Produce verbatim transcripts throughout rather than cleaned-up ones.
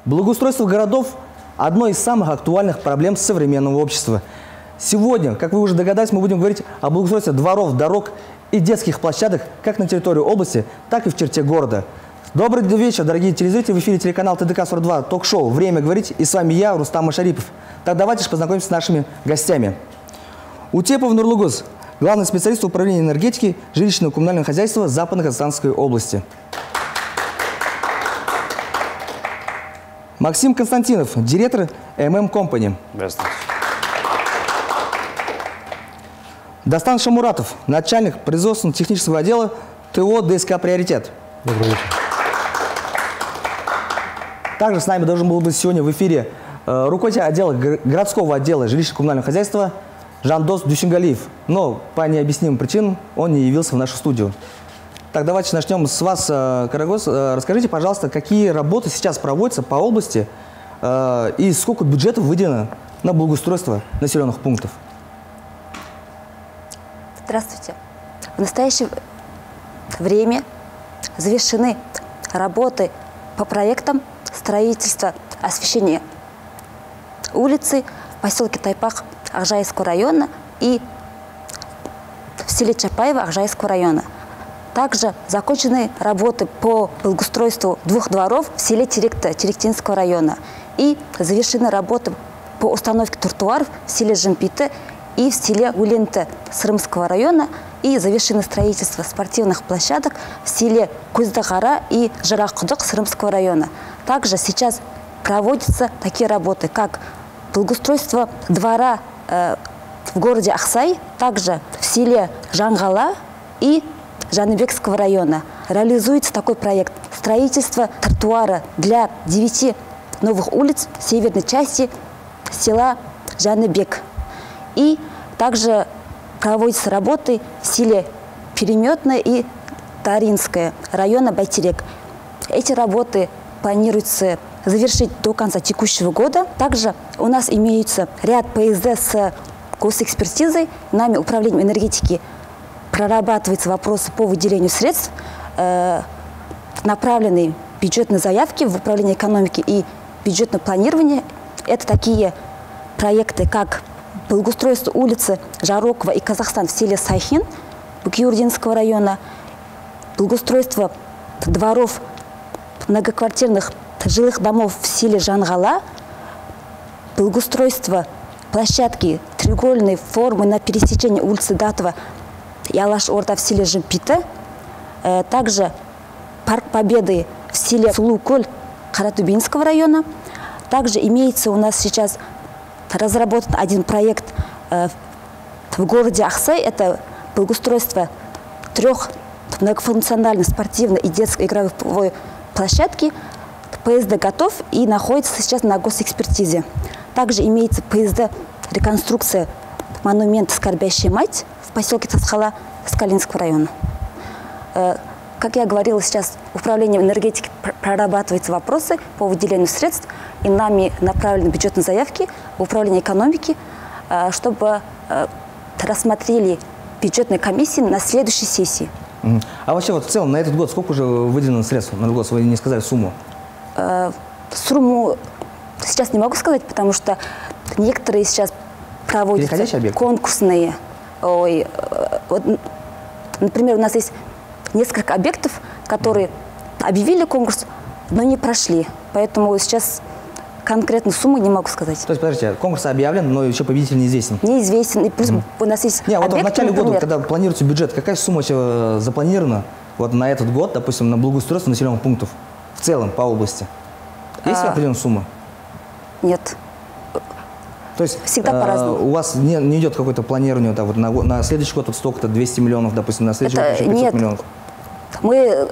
Благоустройство городов – одно из самых актуальных проблем современного общества. Сегодня, как вы уже догадались, мы будем говорить о благоустройстве дворов, дорог и детских площадок как на территории области, так и в черте города. Добрый вечер, дорогие телезрители. В эфире телеканал Т Д К сорок два, ток-шоу «Время говорить». И с вами я, Рустам Машарипов. Так давайте же познакомимся с нашими гостями. Утепов Нурлугуз, главный специалист управления энергетики жилищного и коммунального хозяйства Западно-Казахстанской области. Максим Константинов, директор эм эм Company. Здравствуйте. Дастан Шамуратов, начальник производственно-технического отдела Т О Д С К «Приоритет». Добрый вечер. Также с нами должен был быть сегодня в эфире э, руководитель отдела, городского отдела жилищно-коммунального хозяйства Жандос Дюсингалиев. Но по необъяснимым причинам он не явился в нашу студию. Так, давайте начнем с вас, э, Карагоз. Э, расскажите, пожалуйста, какие работы сейчас проводятся по области э, и сколько бюджетов выделено на благоустройство населенных пунктов? Здравствуйте. В настоящее время завершены работы по проектам строительства освещения улицы в поселке Тайпах Акжайского района и в селе Чапаево Акжайского района. Также закончены работы по благоустройству двух дворов в селе Теректа Теректинского района и завершены работы по установке тротуаров в селе Жемпиты и в селе Уленте Сырымского района, и завершено строительство спортивных площадок в селе Куздагара и Жаракудык Сырымского района. Также сейчас проводятся такие работы, как благоустройство двора э, в городе Ахсай, также в селе Жангала и Жаныбекского района. Реализуется такой проект строительство тротуара для девяти новых улиц в северной части села Жаныбек. И также проводятся работы в селе Переметное и Таринское района Байтерек. Эти работы планируется завершить до конца текущего года. Также у нас имеется ряд П С Д с госэкспертизой. Нами управлением энергетики прорабатываются вопросы по выделению средств, э, направленные бюджетные заявки в управление экономики и бюджетное планирование. Это такие проекты, как благоустройство улицы Жарокова и Казахстан в селе Сайхин Букиурдинского района, благоустройство дворов многоквартирных жилых домов в селе Жангала, благоустройство площадки треугольной формы на пересечении улицы Датова и Алаш-Орда в селе Жемпиты, также парк Победы в селе Сулуколь Каратубинского района. Также имеется у нас сейчас разработан один проект э, в городе Ахсай. Это благоустройство трех многофункциональной спортивной и детской игровой площадки. П С Д готов и находится сейчас на госэкспертизе. Также имеется П С Д реконструкция монумента «Скорбящая мать» в поселке Тасхала Скалинского района. Э, как я говорила, сейчас управлением энергетики прорабатываются вопросы по выделению средств, и нами направлены бюджетные заявки в управление экономики, чтобы рассмотрели бюджетные комиссии на следующей сессии. Uh-huh. А вообще вот в целом на этот год сколько уже выделено средств? На этот год вы не сказали сумму. Сумму сейчас не могу сказать, потому что некоторые сейчас проводят конкурсные. Ой, вот, например, у нас есть несколько объектов, которые объявили конкурс, но не прошли. Поэтому сейчас конкретную сумму не могу сказать. То есть, подождите, конкурс объявлен, но еще победитель неизвестен? Неизвестен. И плюс mm. у нас есть не, объекты, вот в начале например, года, когда планируется бюджет, какая сумма еще запланирована вот на этот год, допустим, на благоустройство населенных пунктов в целом по области? Есть а... определенная сумма? Нет. То есть всегда э, по-разному. У вас не, не идет какое-то планирование да, вот на, на следующий год вот столько-то, двести миллионов, допустим, на следующий Это год еще пятьсот нет. миллионов? Мы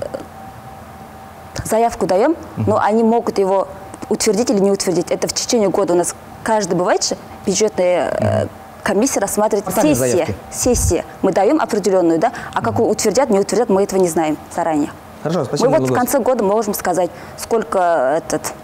заявку даем, uh-huh. но они могут его утвердить или не утвердить. Это в течение года у нас каждый бывает же бюджетная uh-huh. комиссия рассматривает сессия. Сессия. Мы даем определенную, да, а uh-huh. какую утвердят, не утвердят, мы этого не знаем заранее. Хорошо, спасибо. Мы вот в конце года можем сказать, сколько этот,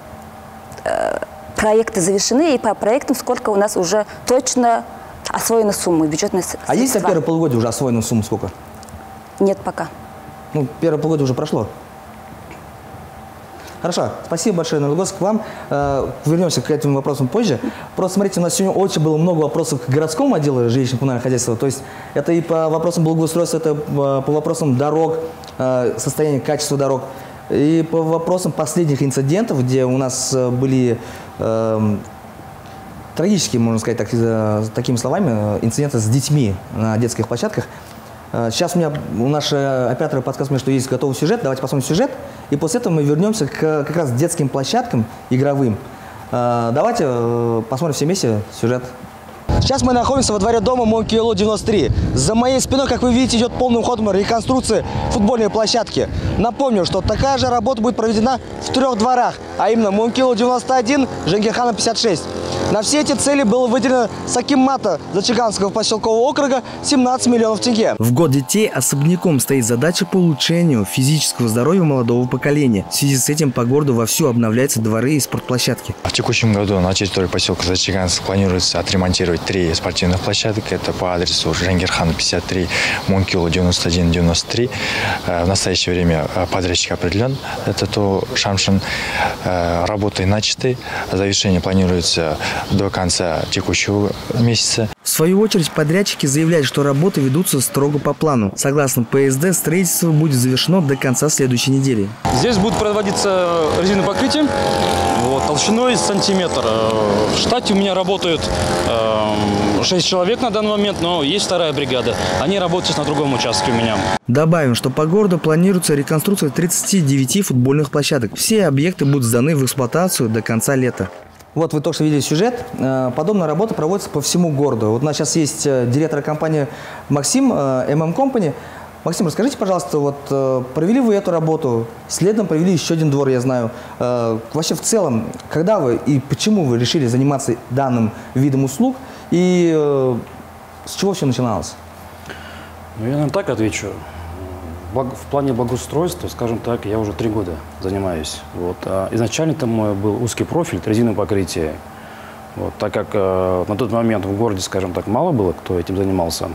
э, проекты завершены, и по проектам сколько у нас уже точно освоена сумма, бюджетная средства. А есть за первое полугодие уже освоена сумма сколько? Нет пока. Ну, первое полугодие уже прошло. Хорошо, спасибо большое, Нурлыгос, к вам. Э, вернемся к этим вопросам позже. Просто смотрите, у нас сегодня очень было много вопросов к городскому отделу жилищно-коммунального хозяйства. То есть это и по вопросам благоустройства, это по вопросам дорог, э, состояния, качества дорог. И по вопросам последних инцидентов, где у нас были э, трагические, можно сказать так, э, такими словами, инциденты с детьми на детских площадках. Э, сейчас у меня, у нашего оператора подсказывает мне, что есть готовый сюжет. Давайте посмотрим сюжет. И после этого мы вернемся к как раз детским площадкам игровым. Э, давайте э, посмотрим все вместе сюжет. Сейчас мы находимся во дворе дома Монкиелло девяносто три. За моей спиной, как вы видите, идет полным ходом реконструкция футбольной площадки. Напомню, что такая же работа будет проведена в трех дворах, а именно Монкиелло девяносто один, Женгирхана пятьдесят шесть. На все эти цели было выделено с акимата Зачаганского поселкового округа семнадцать миллионов тенге. В год детей особняком стоит задача по улучшению физического здоровья молодого поколения. В связи с этим по городу вовсю обновляются дворы и спортплощадки. В текущем году на территории поселка Зачаганск планируется отремонтировать три спортивных площадок. Это по адресу Женгирхана пятьдесят три, Монкиелло девяносто один, девяносто три. В настоящее время подрядчик определен. Это то Шамшин. Работы начаты. Завершение планируется до конца текущего месяца. В свою очередь подрядчики заявляют, что работы ведутся строго по плану. Согласно ПСД, строительство будет завершено до конца следующей недели. Здесь будет проводиться резиновое покрытие вот, толщиной сантиметр. В штате у меня работают э, шесть человек на данный момент, но есть вторая бригада. Они работают сейчас на другом участке у меня. Добавим, что по городу планируется реконструкция тридцати девяти футбольных площадок. Все объекты будут сданы в эксплуатацию до конца лета. Вот вы только что видели сюжет. Подобная работа проводится по всему городу. Вот у нас сейчас есть директор компании Максим, эм эм Company. Максим, расскажите, пожалуйста, вот провели вы эту работу, следом провели еще один двор, я знаю. Вообще в целом, когда вы и почему вы решили заниматься данным видом услуг и с чего все начиналось? Ну, я, наверное, так отвечу. В плане благоустройства, скажем так, я уже три года занимаюсь. Вот. А изначально там мой был узкий профиль, резиновое покрытие. Вот. Так как э, на тот момент в городе, скажем так, мало было, кто этим занимался,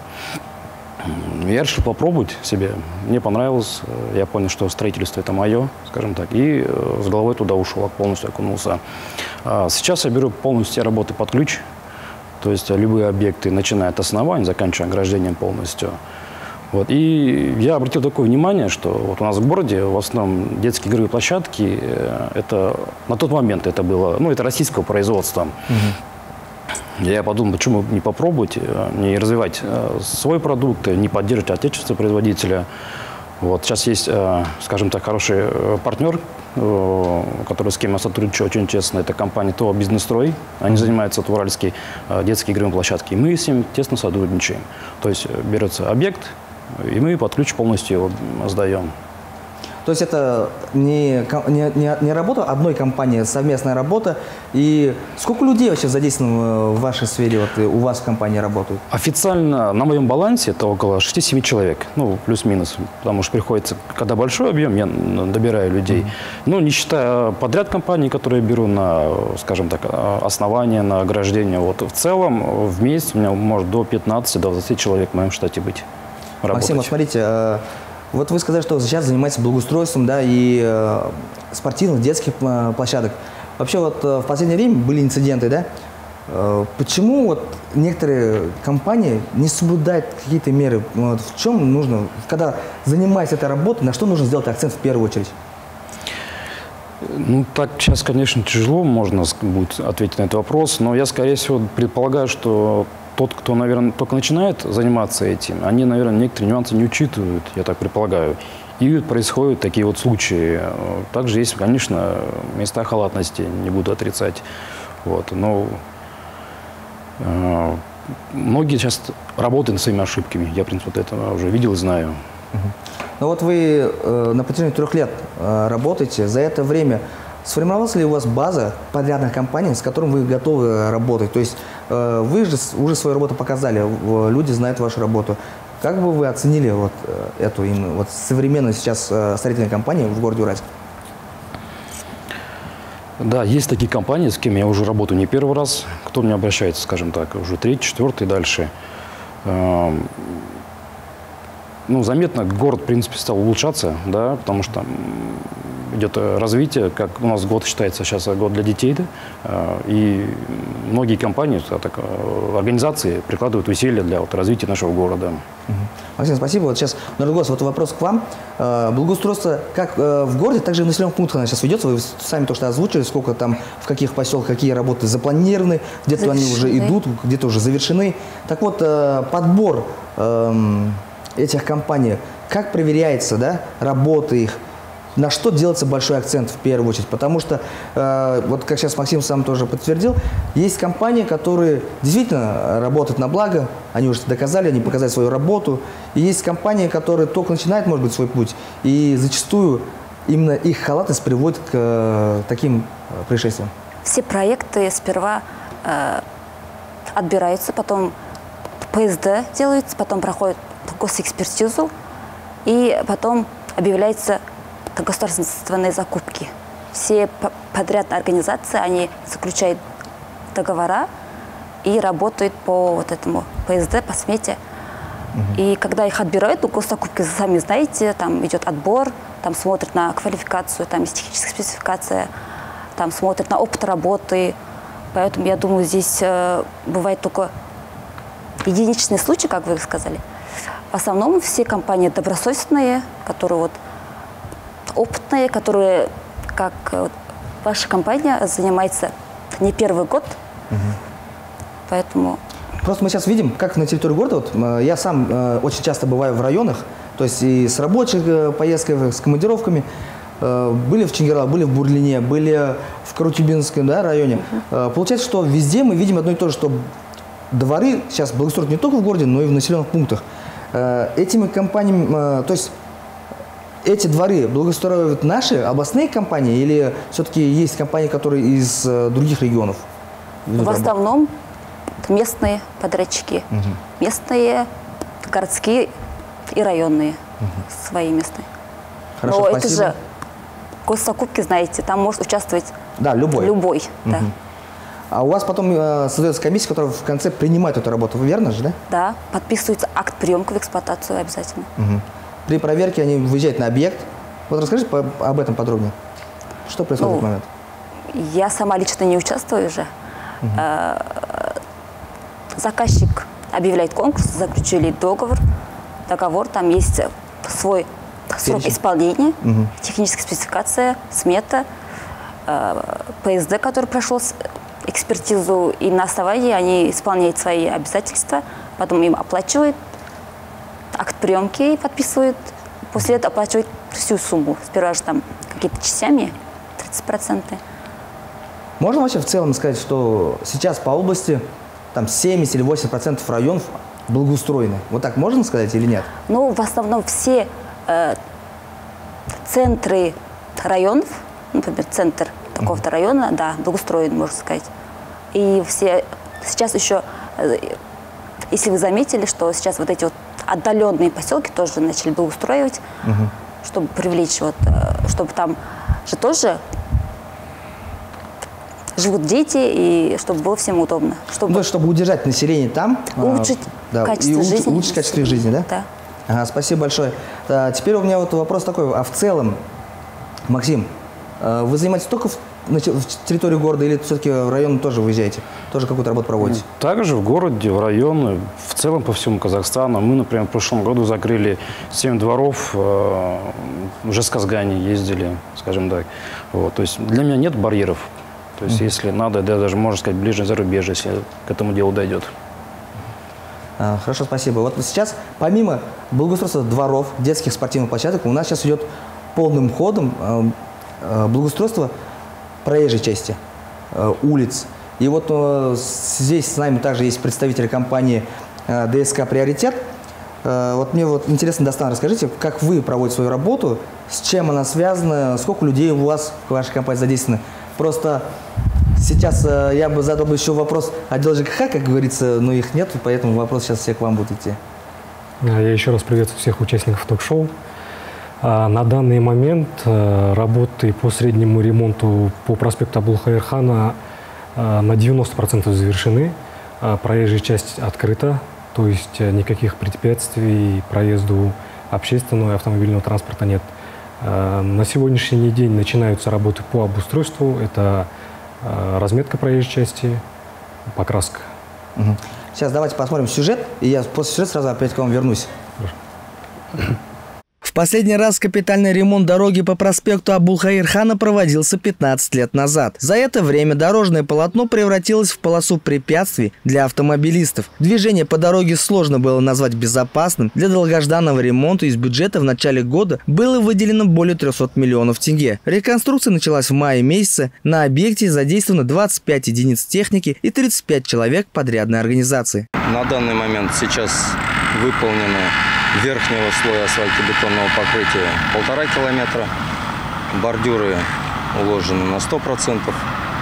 я решил попробовать себе. Мне понравилось, я понял, что строительство – это мое, скажем так, и э, с головой туда ушел, полностью окунулся. А сейчас я беру полностью все работы под ключ, то есть любые объекты, начиная от основания, заканчивая ограждением полностью. Вот. И я обратил такое внимание, что вот у нас в городе в основном детские игровые площадки, это на тот момент это было, ну, это российского производства. Угу. Я подумал, почему не попробовать, не развивать свой продукт, не поддерживать отечественного производителя. Вот. Сейчас есть, скажем так, хороший партнер, который, с кем я сотрудничаю очень тесно, это компания ТО «Бизнес-строй». Они занимаются в Уральске детские игровые площадки. И мы с ним тесно сотрудничаем. То есть берется объект, и мы под ключ полностью его сдаем. То есть это не, не, не, не работа одной компании, совместная работа. И сколько людей вообще задействовано в вашей сфере, вот, у вас в компании работают? Официально на моем балансе это около шести-семи человек, ну, плюс-минус. Потому что приходится, когда большой объем, я добираю людей. Mm-hmm. Ну, не считая подряд компаний, которые я беру на, скажем так, основание, на ограждение. Вот в целом в месяц у меня может до пятнадцати-двадцати человек в моем штате быть. Работать. Максим, вот смотрите, вот вы сказали, что сейчас занимаетесь благоустройством, да, и э, спортивных, детских э, площадок. Вообще вот э, в последнее время были инциденты, да? Э, почему вот некоторые компании не соблюдают какие-то меры? Вот, в чем нужно, когда занимаясь этой работой, на что нужно сделать акцент в первую очередь? Ну, так сейчас, конечно, тяжело можно будет ответить на этот вопрос, но я, скорее всего, предполагаю, что тот, кто, наверное, только начинает заниматься этим, они, наверное, некоторые нюансы не учитывают, я так предполагаю. И происходят такие вот случаи. Также есть, конечно, места халатности, не буду отрицать. Вот. Но э, многие сейчас работают над своими ошибками. Я, в принципе, вот это уже видел и знаю. Ну вот вы э, на протяжении трех лет э, работаете. За это время сформировалась ли у вас база подрядных компаний, с которыми вы готовы работать? То есть э, вы же уже свою работу показали, люди знают вашу работу. Как бы вы оценили вот эту вот современную сейчас э, строительную компанию в городе Уральск? Да, есть такие компании, с кем я уже работаю не первый раз. Кто мне обращается, скажем так, уже третий, четвертый и дальше. Э, ну, заметно город, в принципе, стал улучшаться, да, потому что идет развитие, как у нас год считается сейчас год для детей, да? И многие компании, так, организации прикладывают усилия для вот, развития нашего города. Угу. Максим, спасибо. Вот сейчас, Нургос, вот вопрос к вам. Благоустройство как в городе, так же и в населенных пунктах она сейчас ведется. Вы сами то, что озвучили, сколько там, в каких поселках, какие работы запланированы, где-то они уже идут, где-то уже завершены. Так вот, подбор эм, этих компаний, как проверяется, да, работа их, на что делается большой акцент в первую очередь? Потому что, э, вот как сейчас Максим сам тоже подтвердил, есть компании, которые действительно работают на благо, они уже доказали, они показали свою работу. И есть компании, которые только начинают, может быть, свой путь, и зачастую именно их халатность приводит к э, таким э, происшествиям. Все проекты сперва э, отбираются, потом П С Д делаются, потом проходят госэкспертизу, и потом объявляется государственные закупки. Все подрядные организации, они заключают договора и работают по вот этому П С Д, по смете. Угу. И когда их отбирают, ну, госзакупки, сами знаете, там идет отбор, там смотрят на квалификацию, там есть техническая спецификация, там смотрят на опыт работы. Поэтому, я думаю, здесь э, бывает только единичный случай, как вы сказали. В основном все компании добросовестные, которые вот опытные, которые, как вот, ваша компания занимается не первый год, угу. Поэтому... Просто мы сейчас видим, как на территории города, вот, я сам э, очень часто бываю в районах, то есть и с рабочих э, поездками, с командировками, э, были в Чангирла, были в Бурлине, были в Карутюбинском, да, районе. Угу. Э, получается, что везде мы видим одно и то же, что дворы сейчас благоустроят не только в городе, но и в населенных пунктах. Э, этими компаниями, э, то есть эти дворы благоустраивают наши областные компании или все-таки есть компании, которые из э, других регионов? В основном местные подрядчики, угу. местные, городские и районные, угу. свои местные. Хорошо, но спасибо. Это же госзакупки, знаете, там может участвовать да, любой. любой угу. да. А у вас потом э, создается комиссия, которая в конце принимает эту работу, верно же, да? Да, подписывается акт приемки в эксплуатацию обязательно. Угу. При проверке они выезжают на объект. Вот расскажите по, об этом подробнее. Что происходит ну, в этот момент? Я сама лично не участвую уже. Угу. Заказчик объявляет конкурс, заключили договор. Договор, там есть свой срок исполнения, угу. техническая спецификация, смета, П С Д, который прошел экспертизу, и на основании они исполняют свои обязательства, потом им оплачивают акт приемки, подписывают, после этого оплачивают всю сумму. Сперва же там какие-то частями, тридцать процентов. Можно вообще в целом сказать, что сейчас по области там семьдесят или восемьдесят процентов районов благоустроены? Вот так можно сказать или нет? Ну, в основном все э, центры районов, например, центр такого-то mm-hmm. района, да, благоустроен, можно сказать. И все сейчас еще, э, если вы заметили, что сейчас вот эти вот отдаленные поселки тоже начали благоустраивать, угу. чтобы привлечь, вот, чтобы там же тоже живут дети, и чтобы было всем удобно. Чтобы, ну, чтобы удержать население там. Улучшить да, качество и жизни. Улучшить качество их жизни, да? Да. Ага, спасибо большое. А, теперь у меня вот вопрос такой. А в целом, Максим, вы занимаетесь только в, в территории города или все-таки в район тоже выезжаете? Тоже какую-то работу проводите? Также в городе, в районе, в целом по всему Казахстану. Мы, например, в прошлом году закрыли семь дворов, э, уже с Казгани ездили, скажем так. Вот, то есть для меня нет барьеров. То есть mm-hmm. если надо, да, даже, можно сказать, ближнее зарубежье, если к этому делу дойдет. А, хорошо, спасибо. Вот сейчас, помимо благоустройства дворов, детских спортивных площадок, у нас сейчас идет полным ходом э, э, благоустройство проезжей части, э, улиц. И вот э, здесь с нами также есть представители компании э, Д С К «Приоритет». Э, вот мне вот интересно, Дастан, расскажите, как вы проводите свою работу, с чем она связана, сколько людей у вас в вашей компании задействованы. Просто сейчас э, я бы задал бы еще вопрос отдел Ж К Х, как говорится, но их нет, поэтому вопрос сейчас все к вам будет идти. Я еще раз приветствую всех участников ток-шоу. На данный момент работы по среднему ремонту по проспекту Абулхайр-хана на девяносто процентов завершены. Проезжая часть открыта, то есть никаких препятствий проезду общественного и автомобильного транспорта нет. На сегодняшний день начинаются работы по обустройству. Это разметка проезжей части, покраска. Угу. Сейчас давайте посмотрим сюжет, и я после сюжета сразу опять к вам вернусь. Хорошо. В последний раз капитальный ремонт дороги по проспекту Абулхаир-хана проводился пятнадцать лет назад. За это время дорожное полотно превратилось в полосу препятствий для автомобилистов. Движение по дороге сложно было назвать безопасным. Для долгожданного ремонта из бюджета в начале года было выделено более трёхсот миллионов тенге. Реконструкция началась в мае месяце. На объекте задействовано двадцать пять единиц техники и тридцать пять человек подрядной организации. На данный момент сейчас выполнено верхнего слоя асфальтобетонного покрытия полтора километра. Бордюры уложены на сто процентов.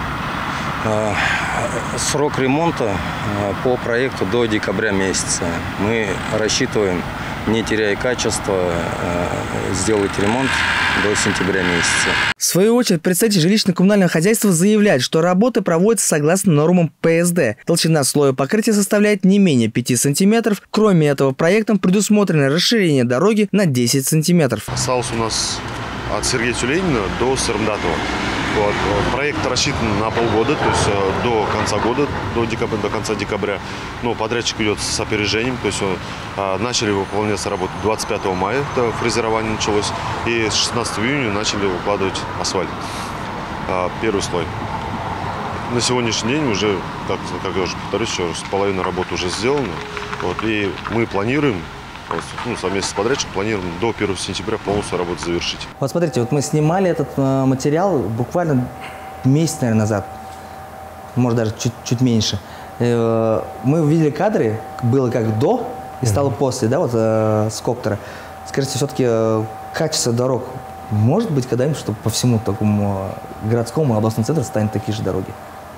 Срок ремонта по проекту до декабря месяца. Мы рассчитываем, не теряя качества, сделать ремонт до сентября месяца. В свою очередь, представитель жилищно-коммунального хозяйства заявляет, что работы проводятся согласно нормам П С Д. Толщина слоя покрытия составляет не менее пяти сантиметров. Кроме этого, проектом предусмотрено расширение дороги на десять сантиметров. Осталось у нас от Сергея Тюленина до Сырымдатова. Вот. Проект рассчитан на полгода, то есть до конца года, до, декабря, до конца декабря. Но подрядчик идет с опережением, то есть начали выполняться работы двадцать пятого мая, это фрезерование началось, и с шестнадцатого июня начали выкладывать асфальт, первый слой. На сегодняшний день уже, как, как я уже повторюсь, еще раз, половина работы уже сделана, вот, и мы планируем, ну, совместно с подрядчиком планируем до первого сентября полностью работу завершить. Вот смотрите, вот мы снимали этот э, материал буквально месяц, наверное, назад, может даже чуть, чуть меньше. Э, мы увидели кадры, было как до и стало mm-hmm. после, да, вот э, с коптера. Скажите, все-таки э, качество дорог может быть когда-нибудь, чтобы по всему такому городскому и областному центру станут такие же дороги?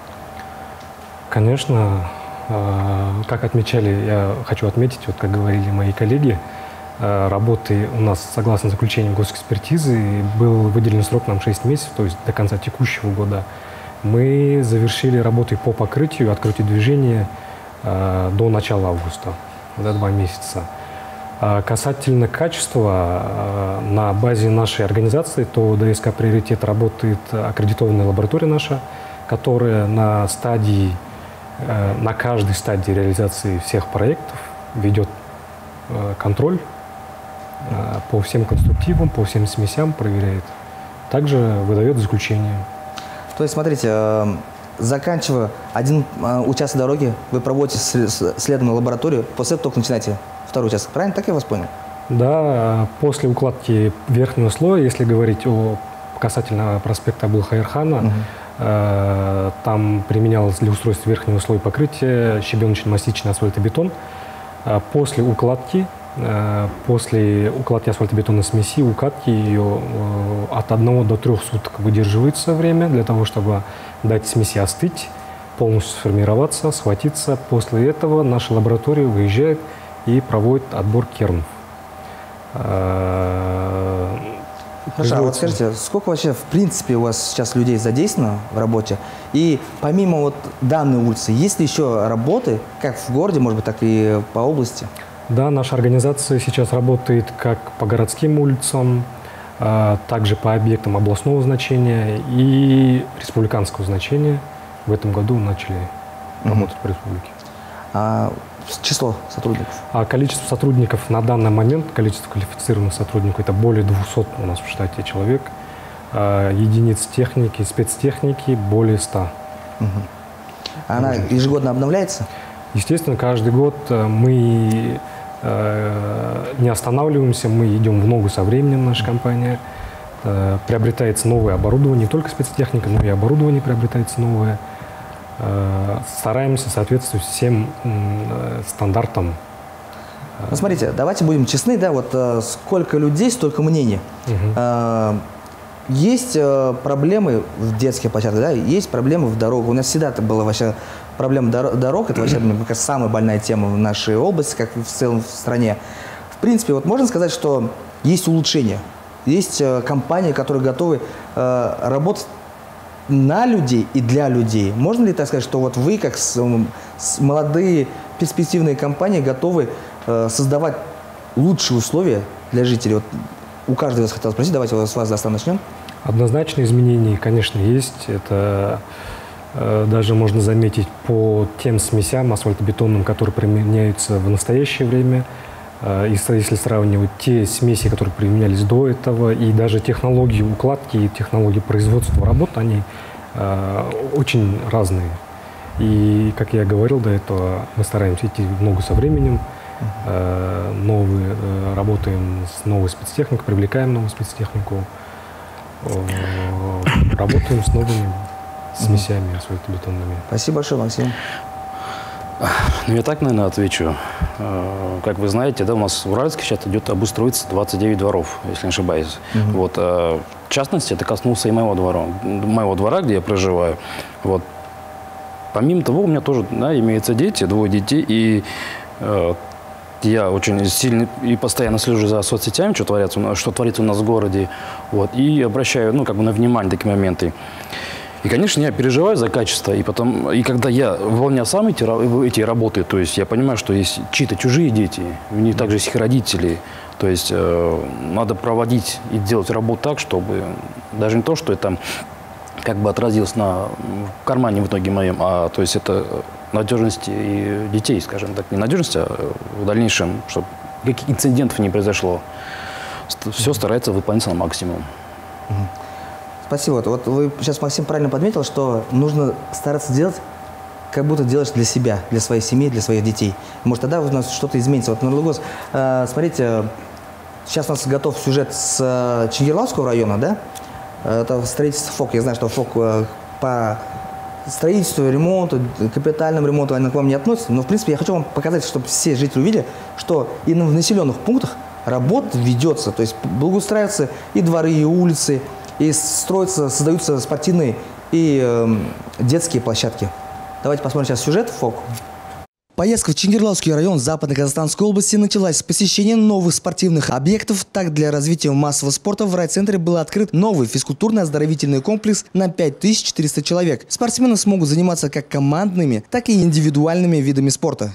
Конечно. Как отмечали, я хочу отметить, вот как говорили мои коллеги, работы у нас, согласно заключению госэкспертизы, был выделен срок нам шесть месяцев, то есть до конца текущего года. Мы завершили работы по покрытию и открытию движения до начала августа, за два месяца. Касательно качества, на базе нашей организации, то Д С К «Приоритет» работает аккредитованная лаборатория наша, которая на стадии на каждой стадии реализации всех проектов ведет контроль по всем конструктивам, по всем смесям, проверяет. Также выдает заключение. То есть, смотрите, заканчивая один участок дороги, вы проводите следственную лабораторию, после этого только начинаете второй участок. Правильно? Так я вас понял? Да, после укладки верхнего слоя, если говорить о касательно проспекта Абулхаир-хана, угу. Там применялось для устройства верхнего слоя покрытия щебеночно-мастичный асфальтобетон. После укладки, после укладки асфальтобетонной смеси, укатки ее от одного до трех суток выдерживается время для того, чтобы дать смеси остыть, полностью сформироваться, схватиться. После этого наша лаборатория выезжает и проводит отбор кернов. Хорошо, а вот скажите, сколько вообще в принципе у вас сейчас людей задействовано в работе? И помимо вот данной улицы, есть ли еще работы, как в городе, может быть, так и по области? Да, наша организация сейчас работает как по городским улицам, также по объектам областного значения и республиканского значения. В этом году начали работать mm-hmm. по республике. А число сотрудников? А количество сотрудников на данный момент, количество квалифицированных сотрудников, это более двухсот у нас в штате человек. А единиц техники, спецтехники более ста. Угу. Она ежегодно обновляется? Естественно, каждый год мы э, не останавливаемся, мы идем в ногу со временем, наша компания. Э, приобретается новое оборудование, не только спецтехника, но и оборудование приобретается новое. Стараемся соответствовать всем э, стандартам. Ну, смотрите, давайте будем честны, да, вот э, сколько людей, столько мнений. Угу. Э, есть э, проблемы в детских площадках, да, есть проблемы в дорогах. У нас всегда это была вообще проблема дор дорог, это вообще, мне кажется, самая больная тема в нашей области, как в целом в стране. В принципе, вот можно сказать, что есть улучшения, есть э, компании, которые готовы э, работать на людей и для людей. Можно ли так сказать, что вот вы, как с, с молодые перспективные компании, готовы э, создавать лучшие условия для жителей? Вот у каждого из вас хотел спросить. Давайте с вас, Дастан, начнем. Однозначно изменения, конечно, есть. Это э, даже можно заметить по тем смесям асфальтобетонным, которые применяются в настоящее время. Э, если сравнивать те смеси, которые применялись до этого, и даже технологии укладки и технологии производства работ, они э, очень разные. И, как я говорил до этого, мы стараемся идти в ногу со временем. Э, новые, э, работаем с новой спецтехникой, привлекаем новую спецтехнику. Работаем с новыми смесями асфальтобетонными. Спасибо большое, Максим. Ну, я так, наверное, отвечу. Как вы знаете, да, у нас в Уральске сейчас идет обустроиться двадцать девять дворов, если не ошибаюсь. Mm-hmm. Вот, в частности, это коснулся и моего двора, моего двора, где я проживаю. Вот. Помимо того, у меня тоже, да, имеются дети, двое детей, и я очень сильно и постоянно слежу за соцсетями, что творится, что творится у нас в городе, вот, и обращаю, ну, как бы на внимание такие моменты. И, конечно, я переживаю за качество, и потом, и когда я выполняю сам эти, эти работы, то есть я понимаю, что есть чьи-то чужие дети, у них также есть их родители, то есть э, надо проводить и делать работу так, чтобы даже не то, что это как бы отразилось на в кармане в итоге моем, а то есть это надежности и детей, скажем так, не надежности, а в дальнейшем, чтобы никаких инцидентов не произошло. Все старается выполняться на максимум. Спасибо. Вот, вот вы сейчас, Максим, правильно подметил, что нужно стараться делать, как будто делаешь для себя, для своей семьи, для своих детей. Может, тогда у нас что-то изменится. Вот, Нурлыгос, э, смотрите, сейчас у нас готов сюжет с э, Чингирлавского района, да? Это строительство ФОК. Я знаю, что ФОК э, по строительству, ремонту, капитальному ремонту они к вам не относятся. Но, в принципе, я хочу вам показать, чтобы все жители увидели, что и в населенных пунктах работа ведется. То есть благоустраиваются и дворы, и улицы, и строятся, создаются спортивные и э, детские площадки. Давайте посмотрим сейчас сюжет ФОК. Поездка в Чингирлавский район Западной Казахстанской области началась с посещения новых спортивных объектов. Так, для развития массового спорта в райцентре был открыт новый физкультурно-оздоровительный комплекс на пять тысяч четыреста человек. Спортсмены смогут заниматься как командными, так и индивидуальными видами спорта.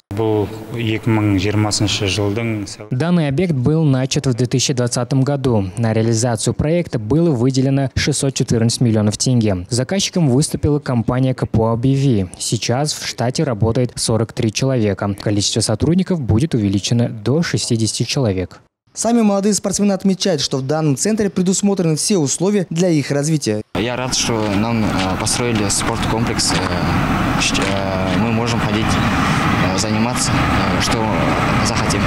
Данный объект был начат в две тысячи двадцатом году. На реализацию проекта было выделено шестьсот четырнадцать миллионов тенге. Заказчиком выступила компания КПО-БИВИ. Сейчас в штате работает сорок три человека. Количество сотрудников будет увеличено до шестидесяти человек. Сами молодые спортсмены отмечают, что в данном центре предусмотрены все условия для их развития. Я рад, что нам построили спорткомплекс. Мы можем ходить, заниматься, что захотим.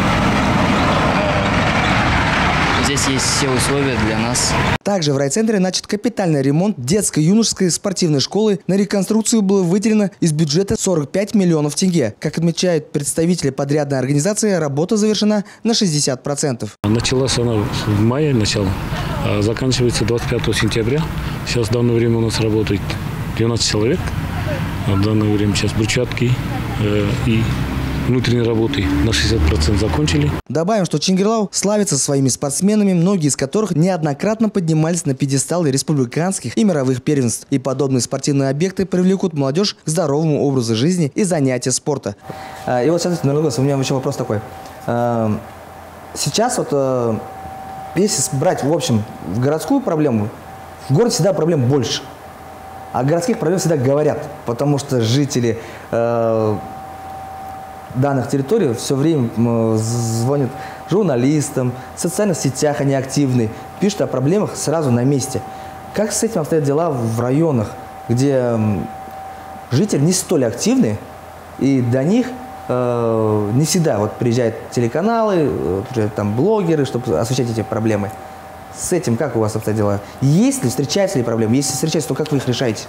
Здесь есть все условия для нас. Также в райцентре начат капитальный ремонт детско-юношеской спортивной школы. На реконструкцию было выделено из бюджета сорок пять миллионов тенге. Как отмечают представители подрядной организации, работа завершена на шестьдесят процентов. Началась она в мае, начало, а заканчивается двадцать пятого сентября. Сейчас в данное время у нас работает двенадцать человек. А в данное время сейчас брусчатки э, и внутренние работы на шестьдесят процентов закончили. Добавим, что Чингирлау славится своими спортсменами, многие из которых неоднократно поднимались на пьедесталы республиканских и мировых первенств. И подобные спортивные объекты привлекут молодежь к здоровому образу жизни и занятия спорта. И вот, смотрите, Нурлыгос, у меня еще вопрос такой. Сейчас вот, если брать, в общем, городскую проблему, в городе всегда проблем больше. А городских проблем всегда говорят, потому что жители данных территорий все время звонят журналистам, в социальных сетях они активны, пишут о проблемах сразу на месте. Как с этим обстоят дела в районах, где жители не столь активны, и до них э, не всегда вот приезжают телеканалы, приезжают там блогеры, чтобы освещать эти проблемы? С этим как у вас обстоят дела? Есть ли, встречаются ли проблемы? Если встречаются, то как вы их решаете?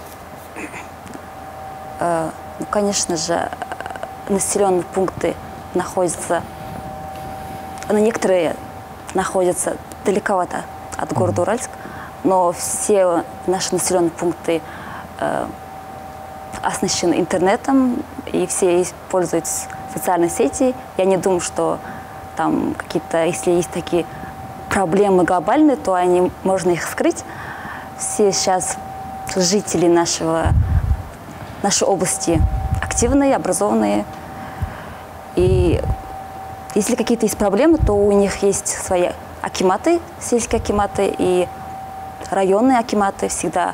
Э, ну, конечно же, населенные пункты находятся, но некоторые находятся далековато от города Уральск, но все наши населенные пункты э, оснащены интернетом, и все используют социальные сети. Я не думаю, что там какие-то, если есть такие проблемы глобальные, то они, можно их скрыть. Все сейчас жители нашего, нашей области активные, образованные. И если какие-то есть проблемы, то у них есть свои акиматы, сельские акиматы и районные акиматы всегда,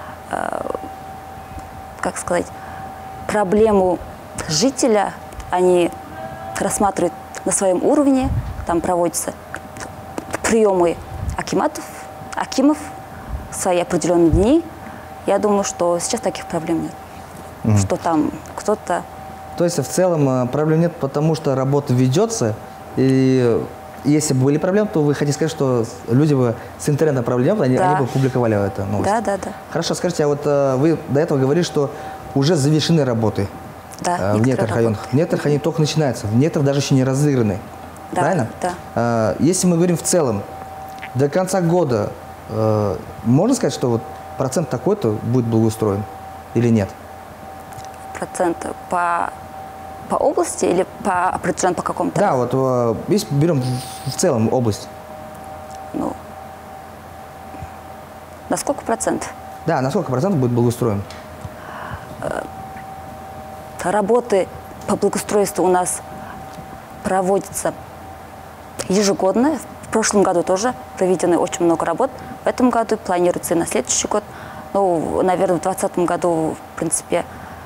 как сказать, проблему жителя они рассматривают на своем уровне, там проводятся приемы акиматов, акимов в свои определенные дни. Я думаю, что сейчас таких проблем нет. Mm-hmm. Что там кто-то... То есть в целом проблем нет, потому что работа ведется, и если бы были проблемы, то вы хотите сказать, что люди бы с интернетом проблем, они, да. они бы публиковали это новость. Да, да, да. Хорошо, скажите, а вот вы до этого говорили, что уже завершены работы да, в некоторых районах. В некоторых они только начинаются, в некоторых даже еще не разыграны. Да, правильно? Да. Если мы говорим в целом, до конца года можно сказать, что вот процент такой-то будет благоустроен или нет? Процент по, по области или по определенно по какому-то? Да, вот если берем в целом область. Ну, на сколько процентов? Да, на сколько процентов будет благоустроен? Работы по благоустройству у нас проводятся ежегодно. В прошлом году тоже проведено очень много работ. В этом году планируется и на следующий год. Ну, наверное, в двадцатом году, в принципе,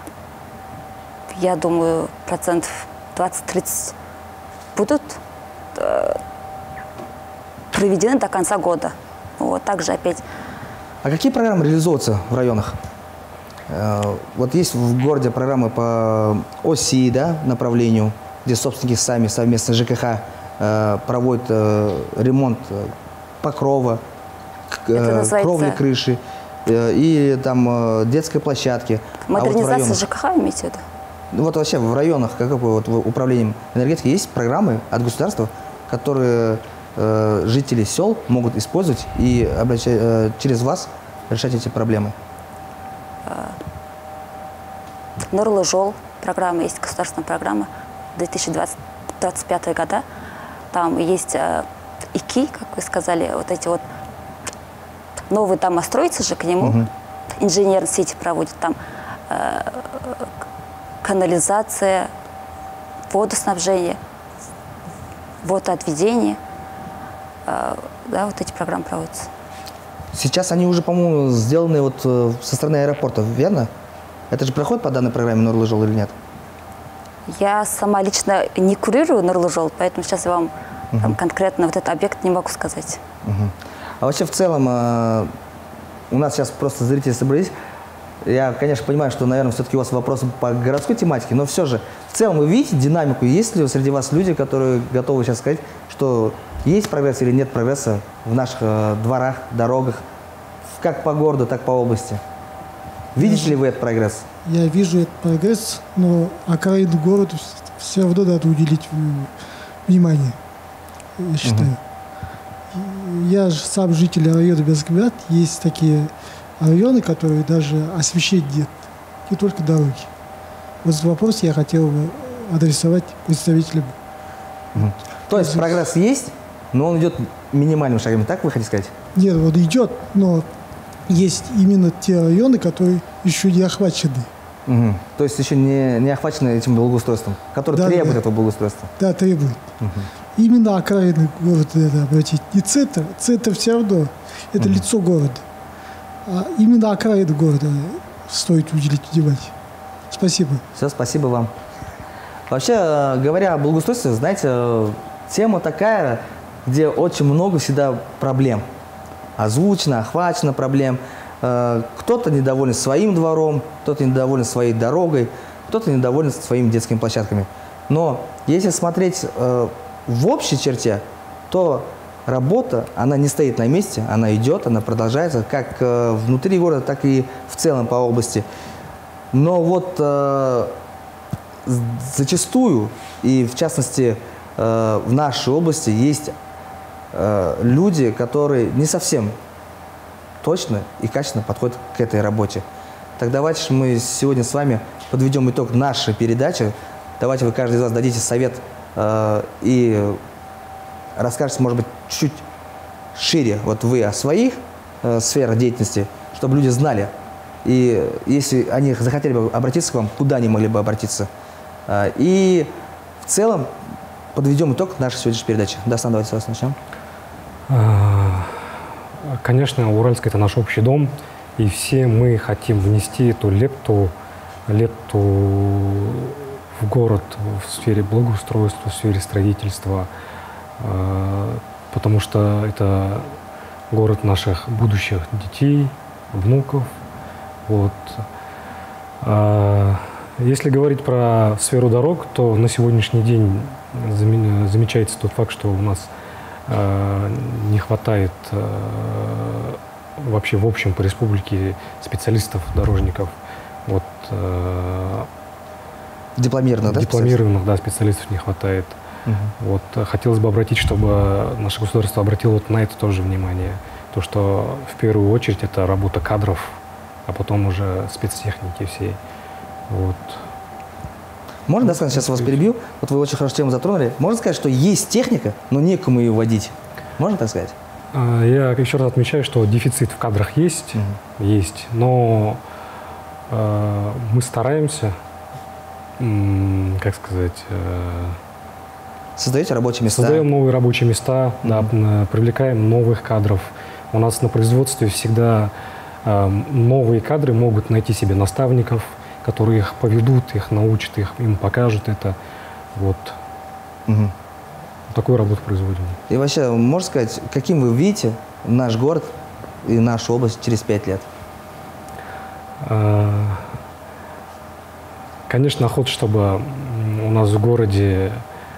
я думаю, процентов двадцать-тридцать будут э, проведены до конца года. Вот также опять. А какие программы реализуются в районах? Э, вот есть в городе программы по ОСИ, да, направлению, где собственники сами совместно с ЖКХ э, проводят э, ремонт покрова, э, кровли, крыши э, и там э, детской площадки. Модернизация а вот ЖКХ имеете в виду? Вот вообще в районах, как вот в управлении энергетики, есть программы от государства, которые э, жители сел могут использовать и обращать, э, через вас решать эти проблемы? Нурлы жол программа, есть государственная программа две тысячи двадцать — две тысячи двадцать пятый года. Там есть э, ИКИ, как вы сказали, вот эти вот новые дома строятся же к нему, угу. инженерные сети проводят там. Э, канализация, водоснабжение, водоотведение. Э, да, вот эти программы проводятся. Сейчас они уже, по-моему, сделаны вот со стороны аэропорта, верно? Это же проходит по данной программе Нурлы жол или нет? Я сама лично не курирую Нурлы жол, поэтому сейчас я вам угу. там, конкретно вот этот объект не могу сказать. Угу. А вообще в целом э, у нас сейчас просто зрители собрались. Я, конечно, понимаю, что, наверное, все-таки у вас вопросы по городской тематике, но все же, в целом вы видите динамику? Есть ли среди вас люди, которые готовы сейчас сказать, что есть прогресс или нет прогресса в наших э, дворах, дорогах, как по городу, так по области? Видите я, ли вы этот прогресс? Я вижу этот прогресс, но окраину города все равно надо уделить внимание, я считаю. Угу. Я же сам житель района Безград, есть такие районы, которые даже освещения нет, не только дороги. Вот этот вопрос я хотел бы адресовать представителям. Угу. То есть прогресс есть, но он идет минимальными шагами, так вы хотите сказать? Нет, он идет, но есть именно те районы, которые еще не охвачены. Угу. То есть еще не, не охвачены этим благоустройством, который да, требует да. этого благоустройства? Да, требует. Угу. Именно окраины города надо обратить. Не центр, центр все равно, это угу. лицо города. А именно окраины города стоит уделить внимание. Спасибо. Все, спасибо вам. Вообще, говоря о благоустройстве, знаете, тема такая, где очень много всегда проблем. Озвучено, охвачено проблем. Кто-то недоволен своим двором, кто-то недоволен своей дорогой, кто-то недоволен своими детскими площадками. Но если смотреть в общей черте, то работа, она не стоит на месте, она идет, она продолжается, как внутри города, так и в целом по области. Но вот зачастую, и в частности в нашей области, есть люди, которые не совсем точно и качественно подходят к этой работе. Так давайте мы сегодня с вами подведем итог нашей передачи. Давайте вы, каждый из вас, дадите совет э, и расскажете, может быть, чуть шире вот вы о своих э, сферах деятельности, чтобы люди знали. И если они захотели бы обратиться к вам, куда они могли бы обратиться. Э, и в целом подведем итог нашей сегодняшней передачи. Дастан, давайте с вас начнем. Конечно, Уральск – это наш общий дом, и все мы хотим внести эту лепту, лепту в город в сфере благоустройства, в сфере строительства, потому что это город наших будущих детей, внуков. Вот. Если говорить про сферу дорог, то на сегодняшний день замечается тот факт, что у нас не хватает вообще в общем по республике специалистов, дорожников. Вот, дипломированных, да? Дипломированных, да, специалистов не хватает. Угу. Вот, хотелось бы обратить, чтобы наше государство обратило вот на это тоже внимание. То, что в первую очередь это работа кадров, а потом уже спецтехники всей. Вот. Можно, да, сказать, сейчас вас перебью, вот вы очень хорошо тему затронули. Можно сказать, что есть техника, но некому ее водить? Можно так сказать? Я еще раз отмечаю, что дефицит в кадрах есть, угу. есть, но э, мы стараемся, м, как сказать... Э, Создаете рабочие места? Создаем новые рабочие места, угу. да, привлекаем новых кадров. У нас на производстве всегда э, новые кадры могут найти себе наставников, которые их поведут, их научат, их, им покажут это. Вот. Угу. Такую работу производим. И вообще, можно сказать, каким вы видите наш город и нашу область через пять лет? Конечно, охота, чтобы у нас в городе,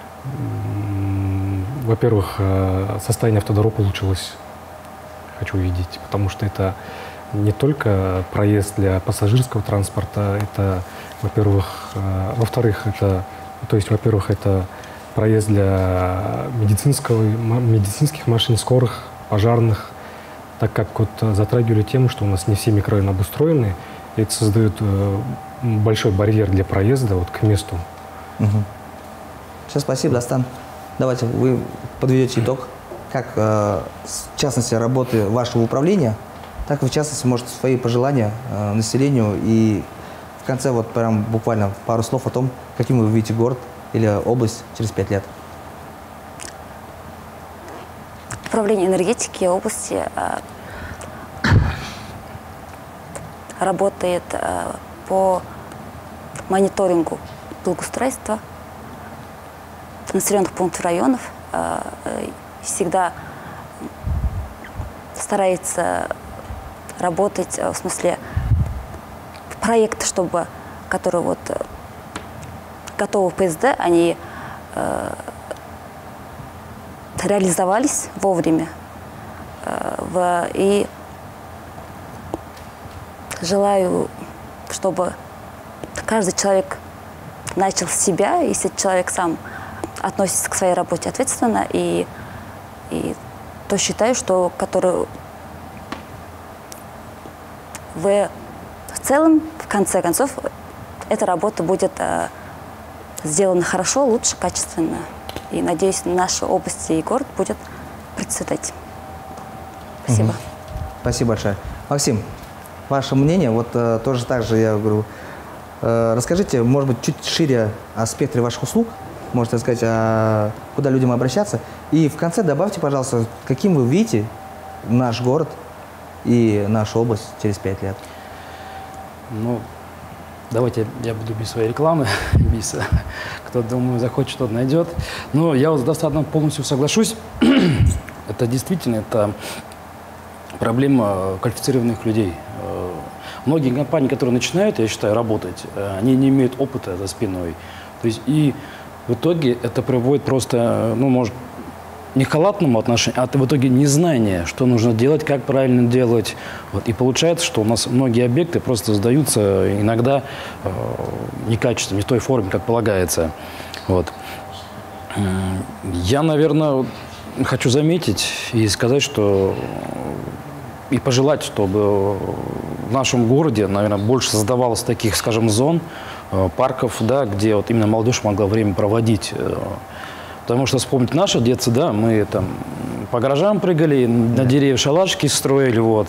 во-первых, состояние автодорог улучшилось. Хочу увидеть, потому что это не только проезд для пассажирского транспорта, это, во-первых, во-вторых, это, то есть, во-первых, это проезд для медицинского, медицинских машин, скорых, пожарных, так как вот затрагивали тему, что у нас не все микрорайоны обустроены, и это создает большой барьер для проезда вот к месту. Угу. Все, спасибо, Дастан. Давайте вы подведете итог, как, в частности, работы вашего управления, так вы, в частности, можете свои пожелания населению и в конце вот прям буквально пару слов о том, каким вы видите город или область через пять лет. Управление энергетики области э, работает э, по мониторингу благоустройства населенных пунктов районов, э, всегда старается работать в смысле проекты, чтобы, которые вот готовы в пэ эс дэ, они э, реализовались вовремя. Э, в, и желаю, чтобы каждый человек начал с себя, если человек сам относится к своей работе ответственно, и, и то считаю, что который в, в целом, в конце концов, эта работа будет э, сделано хорошо, лучше, качественно. И, надеюсь, наша область и город будет процветать. Спасибо. Угу. Спасибо большое. Максим, ваше мнение, вот э, тоже так же, я говорю, э, расскажите, может быть, чуть шире о спектре ваших услуг, можете сказать, а, куда людям обращаться. И в конце добавьте, пожалуйста, каким вы видите наш город и нашу область через пять лет. Ну, давайте я буду без своей рекламы, без, кто, думаю, захочет, тот найдет. Но я вот достаточно полностью соглашусь. Это действительно, это проблема квалифицированных людей. Многие компании, которые начинают, я считаю, работать, они не имеют опыта за спиной. То есть и в итоге это приводит просто, ну, может, не к халатному отношению, а в итоге незнание, что нужно делать, как правильно делать. Вот. И получается, что у нас многие объекты просто сдаются иногда э, некачественно, не в той форме, как полагается. Вот. Я, наверное, хочу заметить и сказать, что и пожелать, чтобы в нашем городе, наверное, больше создавалось таких, скажем, зон, парков, да, где вот именно молодежь могла время проводить. Потому что вспомнить наше детство, да, мы там по гаражам прыгали, на деревья шалашки строили, вот.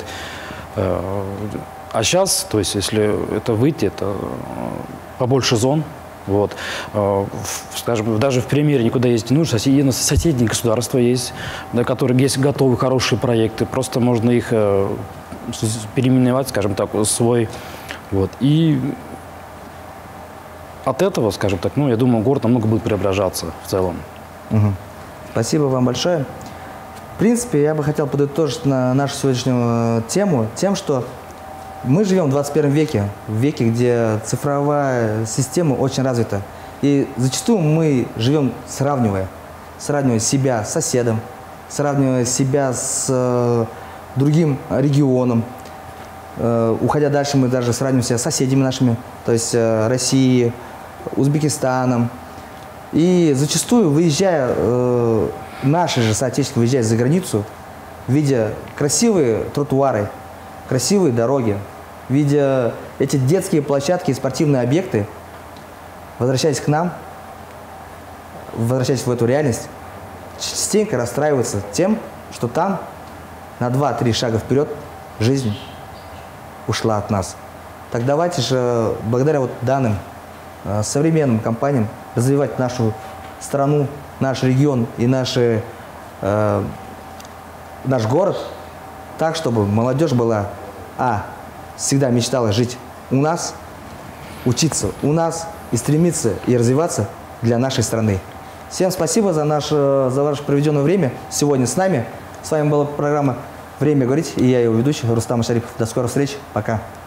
А сейчас, то есть, если это выйти, это побольше зон, Вот. Скажем, даже в примере никуда ездить не нужно. Соседние государства есть, да, которые есть готовые хорошие проекты. Просто можно их переименовать, скажем так, свой. Вот. И от этого, скажем так, ну, я думаю, город намного будет преображаться в целом. Угу. Спасибо вам большое. В принципе, я бы хотел подытожить на нашу сегодняшнюю тему тем, что мы живем в двадцать первом веке, в веке, где цифровая система очень развита. И зачастую мы живем сравнивая, сравнивая себя с соседом, сравнивая себя с э, другим регионом. Э, уходя дальше, мы даже сравниваем себя с соседями нашими, то есть э, Россией, Узбекистаном. И зачастую, выезжая, э, наши же соотечественники выезжают за границу, видя красивые тротуары, красивые дороги, видя эти детские площадки и спортивные объекты, возвращаясь к нам, возвращаясь в эту реальность, частенько расстраиваются тем, что там на два-три шага вперед жизнь ушла от нас. Так давайте же, благодаря вот данным э, современным компаниям, развивать нашу страну, наш регион и наши, э, наш город так, чтобы молодежь была, а, всегда мечтала жить у нас, учиться у нас и стремиться и развиваться для нашей страны. Всем спасибо за, наше, за ваше проведенное время сегодня с нами. С вами была программа «Время говорить» и я, его ведущий Рустам Шарипов. До скорых встреч. Пока.